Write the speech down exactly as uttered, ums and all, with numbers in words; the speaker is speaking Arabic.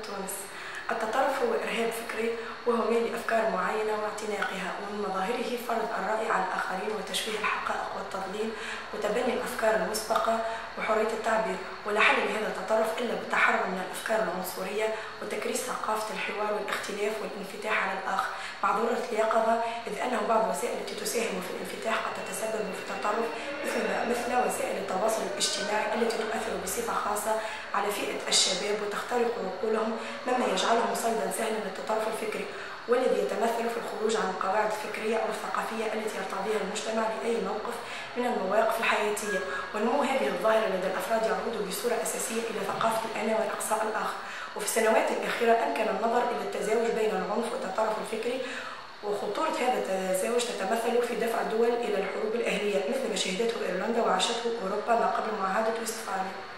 تونس. التطرف هو إرهاب فكري وهو ميل لأفكار معينة واعتناقها، ومن مظاهره فرض الرأي على الآخرين وتشويه الحقائق والتضليل وتبني الأفكار المسبقة وحرية التعبير، ولا حل لهذا التطرف إلا بالتحرر من الأفكار العنصرية وتكريس ثقافة الحوار والاختلاف والانفتاح على الآخر مع ضرورة اليقظة، إذ أنه بعض الوسائل التي تساهم في الانفتاح قد تتسبب في التطرف مثل مثل وسائل التواصل الاجتماعي التي تؤثر بصفة خاصة على فئة الشباب وتخترق عقولهم، مما يجعلهم صيدا سهلا للتطرف الفكري، والذي يتمثل في الخروج عن القواعد الفكرية أو الثقافية التي يرتضيها المجتمع لأي موقف من المواقف الحياتية. ونمو هذه الظاهرة لدى الأفراد يعود بصورة أساسية إلى ثقافة الأنا والإقصاء الآخر. وفي السنوات الأخيرة أمكن النظر إلى التزاوج بين العنف والتطرف الفكري، وخطورة هذا التزاوج تتمثل في دفع الدول إلى الحروب الأهلية مثل ما شهدته إيرلندا وعاشته أوروبا ما قبل معاهدة وستفاليا.